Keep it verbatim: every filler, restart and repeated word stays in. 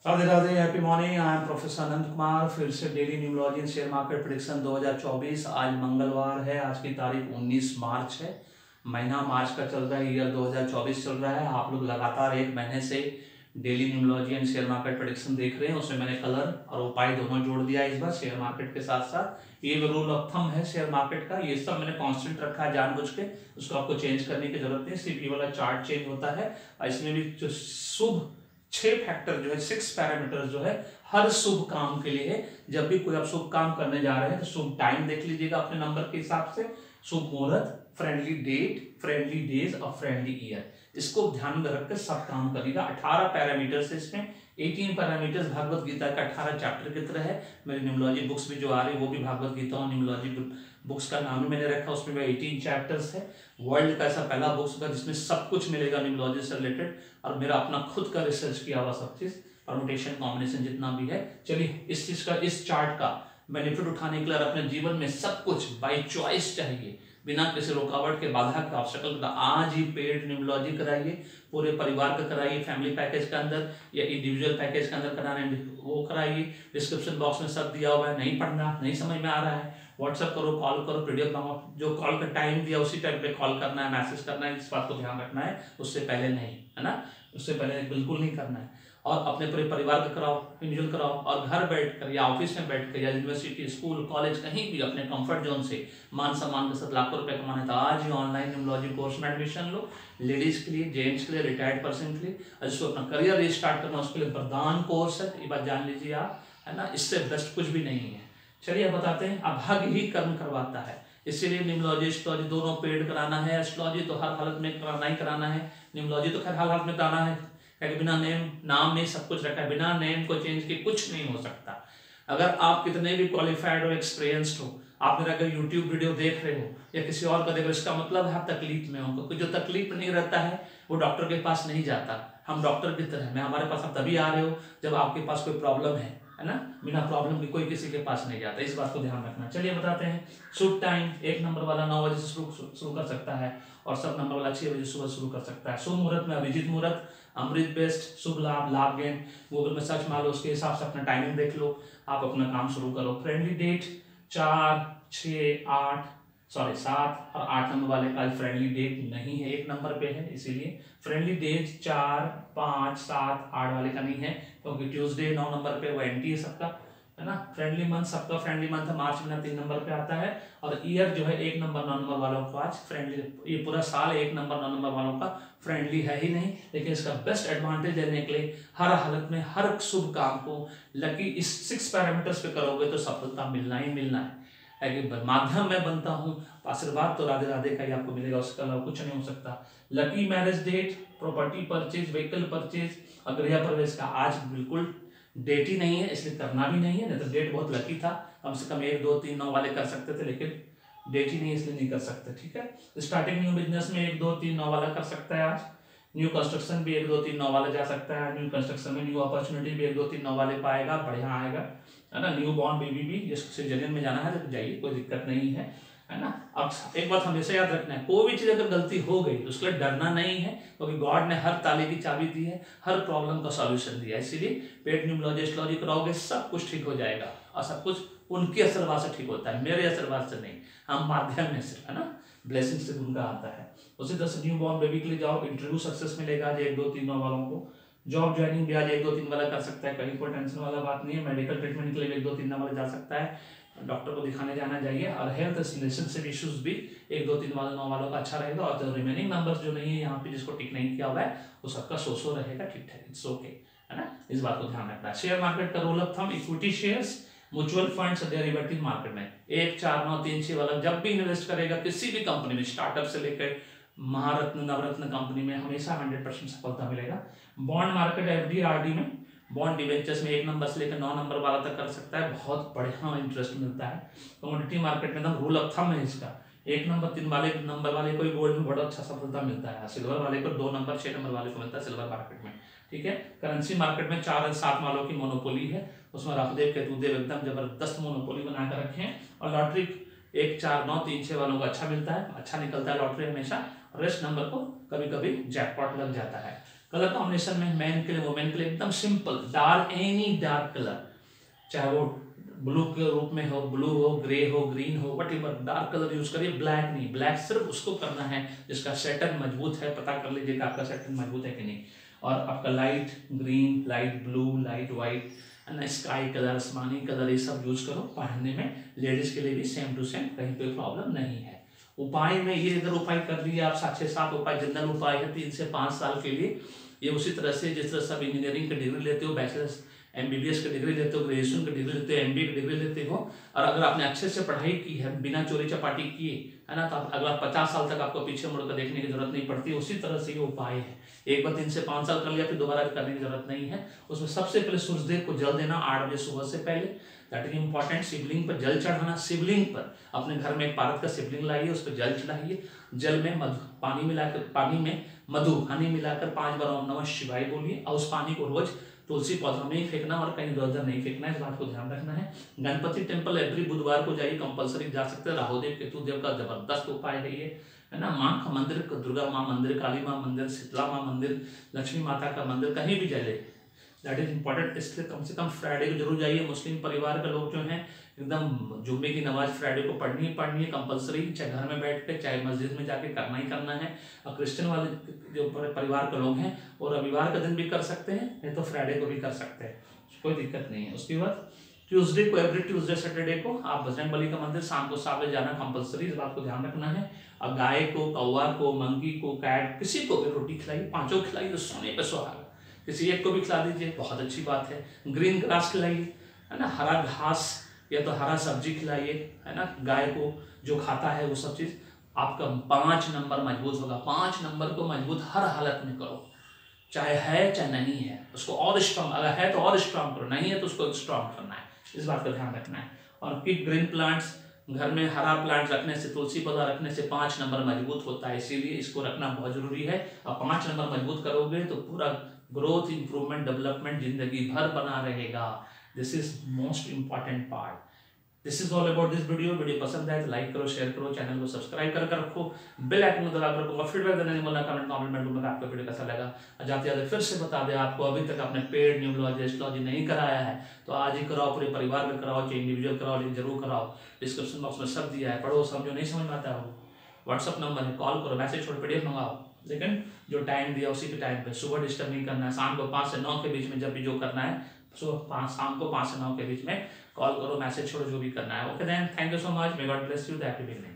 Radhe Radhe, happy morning. I am professor Anant Kumar, फिर से daily numerology share market prediction दो हज़ार चौबीस। आज मंगलवार है, आज की तारीख उन्नीस मार्च है। महीना मार्च का चल रहा है, ईयर दो हज़ार चौबीस चल रहा है। आप लोग लगातार एक महीने से daily numerology and share market prediction देख रहे हैं। उसमें मैंने कलर और उपाय दोनों जोड़ दिया इस बार शेयर मार्केट के साथ साथ। ये रूल ऑफ थंब है शेयर मार्केट का, ये सब मैंने कांस्टेंट रखा है जानबूझ के, उसको आपको चेंज करने की जरूरत नहीं। सिर्फ ये वाला चार्ट चेंज होता है और इसमें भी जो शुभ छह फैक्टर जो है, सिक्स पैरामीटर जो है हर शुभ काम के लिए है। जब भी कोई आप शुभ काम करने जा रहे हैं तो शुभ टाइम देख लीजिएगा अपने नंबर के हिसाब से, शुभ मुहूर्त, फ्रेंडली डेट, फ्रेंडली डेज और फ्रेंडली ईयर, इसको ध्यान में रखकर सब काम करिएगा। अठारह पैरामीटर्स है इसमें, अठारह पैरामीटर्स भगवत गीता का अठारह चैप्टर की तरह है। मेरी न्यूमरोलॉजी बुक्स भी जो आ रही है वो भी भगवत गीता और न्यूमरोलॉजी बुक्स का नाम ही मैंने रखा, उसमें अठारह चैप्टर्स है। वर्ल्ड का ऐसा पहला बुक्स का जिसमें सब कुछ मिलेगा न्यूमरोलॉजी से रिलेटेड, और मेरा अपना खुद का रिसर्च किया हुआ सब चीज, परमुटेशन कॉम्बिनेशन जितना भी है। चलिए इस चीज का, इस चार्ट का बेनिफिट उठाने के लिए अपने जीवन में सब कुछ बाय चॉइस चाहिए, बिना किसी रुकावट के, बाधा के, ऑब्स्टेकल का, आज ही पेड न्यूमरोलॉजी कराइए। पूरे परिवार का कराइए, फैमिली पैकेज के अंदर या इंडिविजुअल पैकेज के अंदर कराना है वो कराइए। डिस्क्रिप्शन बॉक्स में सब दिया हुआ है, नहीं पढ़ना, नहीं समझ में आ रहा है, व्हाट्सएप करो, कॉल करो, पीडीएफ मंगाओ। जो कॉल का टाइम दिया उसी टाइम पे कॉल करना है, मैसेज करना है, इस बात को ध्यान रखना है। उससे पहले नहीं, है ना, उससे पहले बिल्कुल नहीं करना है। और अपने पूरे परिवार का कराओ, इंडिविजुअल कराओ, और घर बैठकर या ऑफिस में बैठकर या यूनिवर्सिटी, स्कूल, कॉलेज, कहीं भी अपने कंफर्ट जोन से मान सम्मान के साथ लाखों रुपए कमाने, तो आज ही ऑनलाइन न्यूमरोलॉजी कोर्स में एडमिशन लो। लेडीज के लिए, जेंट्स के लिए, रिटायर्ड पर्सन के लिए, जिसको अपना करियर रिस्टार्ट करना उसके लिए वरदान कोर्स है। ये बात जान लीजिए आप, है ना, इससे बेस्ट कुछ भी नहीं है। चलिए अब बताते हैं, अभाग्य ही कर्म करवाता है, इसीलिए न्यूमरोलॉजी एस्ट्रोलॉजी दोनों पेड कराना है। एस्ट्रोलॉजी तो हर हालत में कराना ही कराना है, न्यूमरोलॉजी तो खैर हर हालत में कराना है, क्योंकि बिना नेम, नाम में सब कुछ रखा है, बिना नेम को चेंज किए कुछ नहीं हो सकता। अगर आप कितने भी क्वालिफाइड और एक्सपीरियंस्ड हो, आप मेरा अगर यूट्यूब वीडियो देख रहे हो या किसी और का देख रहे हो, इसका मतलब है आप तकलीफ में हो, क्योंकि जो तकलीफ नहीं रहता है वो डॉक्टर के पास नहीं जाता। हम डॉक्टर की तरह, मैं हमारे पास आप तभी आ रहे हो जब आपके पास कोई प्रॉब्लम है, है ना, बिना प्रॉब्लम के कोई किसी के पास नहीं जाता, इस बात को ध्यान रखना। चलिए बताते हैं, शुभ टाइम एक नंबर वाला नौ बजे से शुरू शुरू कर सकता है, और सब नंबर वाला छह बजे सुबह शुरू कर सकता है। शुभ मुहूर्त में अभिजीत मुहूर्त, अमृत बेस्ट, शुभ लाभ, लाभ गेन, गूगल में सर्च मार लो, उसके हिसाब से अपना टाइमिंग देख लो, आप अपना काम शुरू करो। फ्रेंडली डेट चार, छः, आठ, सॉरी सात और आठ नंबर वाले का फ्रेंडली डेट नहीं है, एक नंबर पे है, इसीलिए फ्रेंडली डेट चार, पाँच, सात, आठ वाले का नहीं है, क्योंकि ट्यूसडे नौ नंबर पे वो एंटी है सबका, है ना। फ्रेंडली मंथ सबका फ्रेंडली मंथ है, मार्च महीना तीन नंबर पे आता है, और ईयर जो है एक नंबर नौ नंबर वालों को आज फ्रेंडली, ये पूरा साल एक नंबर नौ नंबर वालों का फ्रेंडली है ही नहीं। लेकिन इसका बेस्ट एडवांटेज लेने के लिए हर हालत में हर शुभ काम को लकी इस सिक्स पैरामीटर्स पे करोगे तो सफलता मिलना ही मिलना है। माध्यम मैं बनता हूँ, आशीर्वाद तो राधे राधे का ही आपको मिलेगा, उसके अलावा कुछ नहीं हो सकता। Lucky marriage date, property purchase, vehicle purchase और गृह प्रवेश का आज बिल्कुल डेट ही नहीं है, इसलिए करना भी नहीं है। नहीं तो डेट बहुत लकी था, कम से कम एक दो तीन नौ वाले कर सकते थे, लेकिन डेट ही नहीं है इसलिए नहीं कर सकते। ठीक है, स्टार्टिंग न्यू बिजनेस में एक दो तीन नौ वाला कर सकता है आज। न्यू कंस्ट्रक्शन भी एक दो तीन नौ वाला जा सकता है, न्यू कंस्ट्रक्शन में न्यू अपॉर्चुनिटी भी एक दो तीन नौ वाले पाएगा, बढ़िया आएगा, है ना। न्यू बॉर्न बेबी भी जिससे जरियन में जाना है तो जाइए, कोई दिक्कत नहीं है, है ना। अब एक बात हमेशा याद रखना है, कोई भी चीज अगर गलती हो गई तो उसके लिए डरना नहीं है, क्योंकि गॉड ने हर ताले की चाबी दी है, हर प्रॉब्लम का सॉल्यूशन दिया है। इसीलिए पेड न्यूमरोलॉजी एस्ट्रोलॉजी कराओगे सब कुछ ठीक हो जाएगा, और सब कुछ उनके आशीर्वाद से ठीक होता है, मेरे आशीर्वाद से नहीं, हम माध्यम में सिर्फ, है ना, ब्लेसिंग से उनका आता है। उसी तरह से न्यू बॉर्न बेबी के लिए जाओ, इंटरव्यू सक्सेस मिलेगा आज एक दो तीन नौ वालों को। जॉब ज्वाइनिंग भी आज एक दो तीन वाला कर सकता है, कहीं कोई टेंशन वाला बात नहीं है। मेडिकल ट्रीटमेंट के लिए एक दो तीन वाला जा सकता है, डॉक्टर को दिखाने जाना चाहिए। और हेल्थ रिलेशनशिप इश्यूज भी एक दो तीन वाला नौ वालों का अच्छा रहेगा। और जो रिमेनिंग नंबर्स जो नहीं है यहाँ पे, जिसको टिक नहीं किया हुआ है, वो सबका सो सो रहेगा, ठीक ठाक, इट्स ओके, है ना, इस बात को ध्यान रखना है। शेयर मार्केट का rule of thumb, equity shares, mutual funds, derivative market में एक चार नौ तीन छह वाला जब भी इन्वेस्ट करेगा किसी भी कंपनी में, स्टार्टअप से लेकर महारत्न नवरत्न कंपनी में, हमेशा हंड्रेड परसेंट सफलता मिलेगा। बॉन्ड मार्केट, एफडी, आरडी में, बॉन्ड डिवेंचर्स में एक नंबर से लेकर नौ नंबर वाला तक कर सकता है, बहुत बढ़िया इंटरेस्ट मिलता है। कमोडिटी मार्केट में एकदम रूल ऑफ थंब है इसका, एक नंबर तीन वाले नंबर वाले को गोल्ड में बड़ा अच्छा सफलता मिलता है, सिल्वर वाले को दो नंबर छह नंबर वाले को मिलता है सिल्वर मार्केट में। ठीक है, करेंसी मार्केट में चार और सात वालों की मोनोपोली है, उसमें राहुदेव केतुदेव एकदम जबरदस्त मोनोपोली बनाकर रखे हैं। और लॉटरी एक चार नौ तीन छह वालों को अच्छा मिलता है, अच्छा निकलता है लॉटरी हमेशा। रेस्ट नंबर को कभी कभी जैकपॉट लग जाता है। कलर कॉम्बिनेशन में मैन के लिए वुमेन के लिए एकदम simple, dark any dark colour, चाहे वो ब्लू के रूप में हो, ब्लू हो, ग्रे हो, ग्रीन हो, whatever dark colour use करिए। ब्लैक नहीं, ब्लैक सिर्फ उसको करना है जिसका सैटर्न मजबूत है। पता कर लीजिए कि आपका सैटर्न मजबूत है कि नहीं। और आपका light green, light blue, light white, sky colour, आसमानी कलर, ये सब यूज करो पहनने में। लेडीज के लिए भी सेम टू सेम, कहीं कोई प्रॉब्लम नहीं है। उपाय में ये अगर उपाय कर लिए आप, सात छः सात उपाय जनरल उपाय है तीन से पाँच साल के लिए। ये उसी तरह से जिस तरह सब इंजीनियरिंग की डिग्री लेते हो, बैचलर्स एमबीबीएस की डिग्री लेते हो, ग्रेजुएशन की डिग्री लेते हो, एमबीए की डिग्री लेते हो, और अगर आपने अच्छे से पढ़ाई की है बिना चोरी चपाटी किए, है ना, तो आप अगला पचास साल तक आपको पीछे मुड़कर देखने की जरूरत नहीं पड़ती। उसी तरह से ये उपाय है। एक बार तीन से पाँच साल कर लिया फिर दोबारा करने की जरूरत नहीं है। उसमें सबसे पहले सूर्यदेव को जल देना आठ बजे सुबह से पहले, दैट इज इंपॉर्टेंट। शिवलिंग पर जल चढ़ाना, शिवलिंग पर अपने घर में एक पारद का शिवलिंग लाइए, उस पर जल चढ़ाइए। जल में मधु पानी मिलाकर, पानी में मधु हनी मिलाकर पांच बार ओम नमः शिवाय बोलिए, और उस पानी को रोज तुलसी पौधों में ही फेंकना और कहीं इधर उधर नहीं फेंकना है। इस बात को ध्यान रखना है। गणपति टेम्पल एवरी बुधवार को जाइए, कंपलसरी जा सकते हैं। राहुदेव केतुदेव का जबरदस्त उपाय है ये, है ना। माँ का मंदिर, दुर्गा माँ मंदिर, काली माँ मंदिर, शीतला माँ मंदिर, लक्ष्मी माता का मंदिर, कहीं भी जाइए, दैट इज इंपॉर्टेंट। इसलिए कम से कम फ्राइडे को जरूर जाइए। मुस्लिम परिवार के लोग जो हैं एकदम जुम्मे की नमाज फ्राइडे को पढ़नी ही पढ़नी है कंपलसरी, चाहे घर में बैठ के चाहे मस्जिद में जाके करना ही करना है। और क्रिश्चियन वाले जो परिवार के लोग हैं वो रविवार का दिन भी कर सकते हैं, नहीं तो फ्राइडे को भी कर सकते हैं, कोई दिक्कत नहीं है। उसके बाद ट्यूसडे को, एवरी ट्यूसडे सैटरडे को आप बजरंग बली का मंदिर शाम को सात बजे जाना कंपलसरी, इस बात को ध्यान रखना है। और गाय को, कौवा को, मंकी को, कैट, किसी को भी रोटी खिलाइए, पांचों खिलाइए तो सोने पे सुहागा। किसी एक को भी खिला दीजिए, बहुत अच्छी बात है। ग्रीन ग्रास खिलाइए, है ना, हरा घास या तो हरा सब्जी खिलाइए, है ना। गाय को जो खाता है वो सब चीज, आपका पांच नंबर मजबूत होगा। पांच नंबर को मजबूत हर हालत में करो, चाहे है चाहे नहीं है, उसको और स्ट्रांग, अगर है तो और स्ट्रांग करो, नहीं है तो उसको स्ट्रांग करना है। इस बात का ध्यान रखना है। और कीप ग्रीन प्लांट्स, घर में हरा प्लांट रखने से, तुलसी पौधा रखने से पांच नंबर मजबूत होता है, इसीलिए इसको रखना बहुत जरूरी है। और पांच नंबर मजबूत करोगे तो पूरा ग्रोथ, इंप्रूवमेंट, डेवलपमेंट जिंदगी भर बना रहेगा। This is most important part. This is all about this video. Video पसंद आए तो लाइक करो, शेयर करो, चैनल को सब्सक्राइब करके रखो, बेल आइकन को दबा कर रखो। फीडबैक देने नहीं बोलना, कमेंट कमेंट में आपका वीडियो कैसा लगा। जाते जाते फिर से बता दें, आपको अभी तक आपने पेड न्यूमरोलॉजी एस्ट्रोलॉजी नहीं कराया है तो आज ही कराओ, पूरे परिवार में कराओ, चाहे इंडिविजुअल कराओ, लेकिन जरूर कराओ। डिस्क्रिप्शन बॉक्स में सब दिया है, पढ़ो समझो। नहीं समझ में आता हो, व्हाट्सअप नंबर है, कॉल करो, मैसेज छोड़, पीडीएफ मंगाओ। लेकिन जो टाइम दिया उसी के टाइम पे, सुबह डिस्टर्ब नहीं करना है। शाम को पाँच से नौ के बीच में जब भी जो करना है, सुबह पाँच शाम को पाँच से नौ के बीच में कॉल करो, मैसेज छोड़ो, जो भी करना है। Okay then, thank you so much, may God bless you, happy beginning.